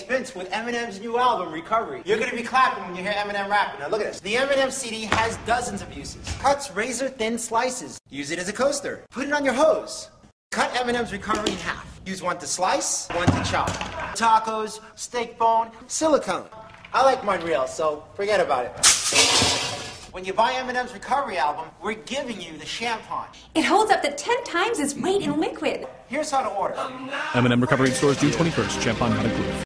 Vince with Eminem's new album, Recovery. You're gonna be clapping when you hear Eminem rapping. Now look at this. The Eminem CD has dozens of uses. Cuts razor-thin slices. Use it as a coaster. Put it on your hose. Cut Eminem's Recovery in half. Use one to slice, one to chop. Tacos, steak bone, silicone. I like mine real, so forget about it. When you buy Eminem's Recovery album, we're giving you the champagne. It holds up to 10 times its weight in liquid. Here's how to order. Eminem Recovery in stores June 21st. Champagne not included.